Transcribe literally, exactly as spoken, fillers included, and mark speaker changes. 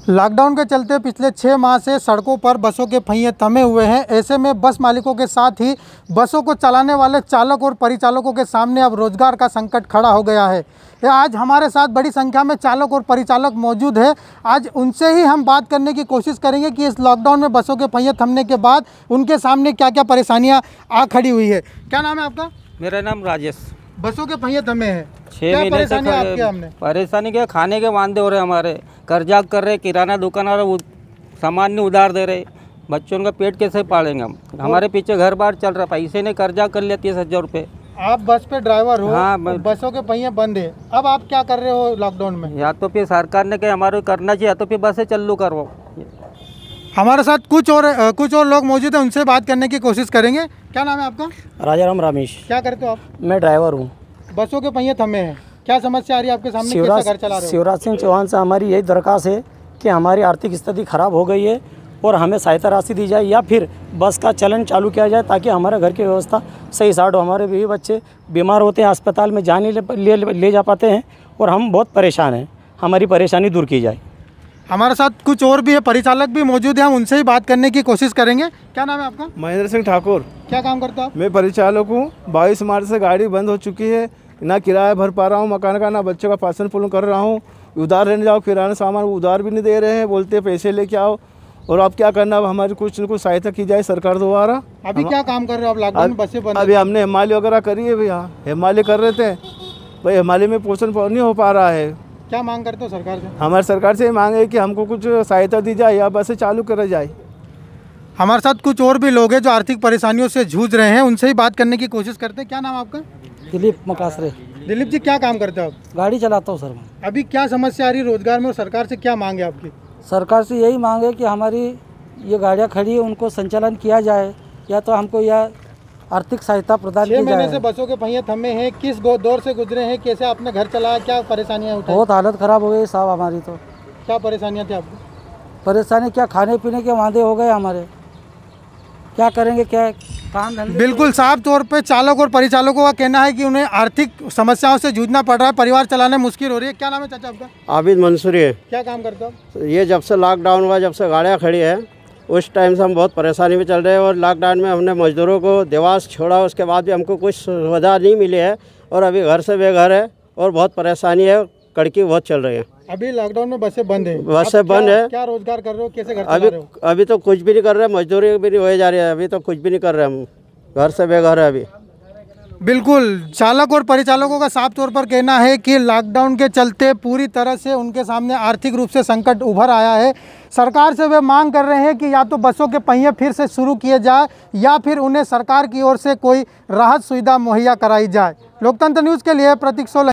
Speaker 1: Lockdown के चलते पिछले छः माह से सड़कों पर बसों के पहिए थमे हुए हैं। ऐसे में बस मालिकों के साथ ही बसों को चलाने वाले चालक और परिचालकों के सामने अब रोजगार का संकट खड़ा हो गया है। आज हमारे साथ बड़ी संख्या में चालक और परिचालक मौजूद है। आज उनसे ही हम बात करने की कोशिश करेंगे कि इस लॉकडाउन में बसों के पहिए थमने के बाद उनके सामने क्या क्या परेशानियाँ आ खड़ी हुई है। क्या नाम है आपका?
Speaker 2: मेरा नाम राजेश।
Speaker 1: बसों के पहिए थमे हैं,
Speaker 2: छः महीने से
Speaker 1: आपके हमने
Speaker 2: परेशानी क्या, खाने के वांदे हो रहे हमारे, कर्जा कर रहे, किराना दुकान और सामान नहीं उधार दे रहे, बच्चों का पेट कैसे पालेंगे हम? हमारे पीछे घर बार चल रहा, पैसे ने कर्जा कर लिया तीस हजार रुपये।
Speaker 1: आप बस पे ड्राइवर हो?
Speaker 2: हाँ,
Speaker 1: बसों के पहिए बंद है, अब आप क्या कर रहे हो लॉकडाउन में?
Speaker 2: या तो फिर सरकार ने क्या हमारे करना चाहिए, या तो फिर बसें चालू करो।
Speaker 1: हमारे साथ कुछ और कुछ और लोग मौजूद हैं, उनसे बात करने की कोशिश करेंगे। क्या नाम है आपका?
Speaker 3: राजाराम रमेश।
Speaker 1: क्या करते हो आप?
Speaker 3: मैं ड्राइवर हूँ।
Speaker 1: बसों के पहिए थमे हैं, क्या समस्या आ रही है आपके सामने? कैसा घर चला रहे हो?
Speaker 3: शिवराज सिंह चौहान से हमारी यही दरख्वास्त है कि हमारी आर्थिक स्थिति खराब हो गई है और हमें सहायता राशि दी जाए या फिर बस का चलन चालू किया जाए ताकि हमारे घर की व्यवस्था सही साठ हो। हमारे भी बच्चे बीमार होते हैं, अस्पताल में जा नहीं ले, ले, ले जा पाते हैं और हम बहुत परेशान हैं। हमारी परेशानी दूर की जाए।
Speaker 1: हमारे साथ कुछ और भी है, परिचालक भी मौजूद है, हम उनसे ही बात करने की कोशिश करेंगे। क्या नाम है आपका?
Speaker 4: महेंद्र सिंह ठाकुर।
Speaker 1: क्या काम करते हो आप?
Speaker 4: मैं परिचालक हूँ। बाईस मार्च से गाड़ी बंद हो चुकी है, ना किराया भर पा रहा हूँ मकान का, ना बच्चों का पालन पोषण कर रहा हूँ। उधार लेने जाओ, किराना सामान उधार भी नहीं दे रहे हैं, बोलते हैं पैसे लेके आओ। और अब क्या करना, अब हमारी कुछ न कुछ सहायता की जाए सरकार द्वारा।
Speaker 1: अभी क्या काम कर रहे हो आप लॉकडाउन में? बसें बंद।
Speaker 4: अभी हमने हिमालय वगैरह करी है भैया, हिमालय कर रहे थे भाई, हिमालय में पोषण नहीं हो पा रहा है।
Speaker 1: क्या मांग करते हो सरकार से?
Speaker 4: हमारे सरकार से मांग है कि हमको कुछ सहायता दी जाए या बसें चालू करा जाए।
Speaker 1: हमारे साथ कुछ और भी लोग हैं जो आर्थिक परेशानियों से जूझ रहे हैं, उनसे ही बात करने की कोशिश करते हैं। क्या नाम आपका?
Speaker 3: दिलीप मकासरे।
Speaker 1: दिलीप जी, क्या काम करते हो आप?
Speaker 3: गाड़ी चलाता हूँ सर मैं।
Speaker 1: अभी क्या समस्या आ रही है रोजगार में और सरकार से क्या मांग है आपकी?
Speaker 3: सरकार से यही मांग है कि हमारी ये गाड़ियाँ खड़ी है उनको संचालन किया जाए या तो हमको यह आर्थिक सहायता प्रदान की जाए।
Speaker 1: छह महीने से बसों के पहिए थमे हैं, किस दौर से गुजरे हैं, कैसे आपने घर चलाया, क्या परेशानियाँ उठाई?
Speaker 3: बहुत हालत ख़राब हो गई साहब हमारी। तो
Speaker 1: क्या परेशानियाँ थी आपको?
Speaker 3: परेशानी क्या, खाने पीने के वादे हो गए हमारे, क्या करेंगे, क्या काम धंधे।
Speaker 1: बिल्कुल साफ तौर पे चालक और परिचालकों का कहना है कि उन्हें आर्थिक समस्याओं से जूझना पड़ रहा है, परिवार चलाने मुश्किल हो रही है। क्या नाम है चाचा आपका?
Speaker 5: आबिद मंसूरी है।
Speaker 1: क्या काम करते हो?
Speaker 5: ये जब से लॉकडाउन हुआ, जब से गाड़ियाँ खड़ी है, उस टाइम से हम बहुत परेशानी में चल रहे हैं। और लॉकडाउन में हमने मजदूरों को देवास छोड़ा, उसके बाद भी हमको कुछ सुविधा नहीं मिली है और अभी घर से बेघर है और बहुत परेशानी है, कड़की बहुत चल रही है।
Speaker 1: अभी लॉकडाउन में बसें बंद है,
Speaker 5: बसें बंद है।
Speaker 1: क्या रोजगार कर रहे हो, कैसे घर चला
Speaker 5: अभी
Speaker 1: रहे हो?
Speaker 5: अभी तो कुछ भी नहीं कर रहे, मजदूरी भी नहीं हो जा रही है, अभी तो कुछ भी नहीं कर रहे, हम घर से बेघर है अभी।
Speaker 1: बिल्कुल, चालक और परिचालकों का साफ तौर पर कहना है कि लॉकडाउन के चलते पूरी तरह से उनके सामने आर्थिक रूप से संकट उभर आया है। सरकार से वे मांग कर रहे हैं कि या तो बसों के पहिए फिर से शुरू किए जाए या फिर उन्हें सरकार की ओर से कोई राहत सुविधा मुहैया कराई जाए। लोकतंत्र न्यूज़ के लिए प्रतीक सोलंकी।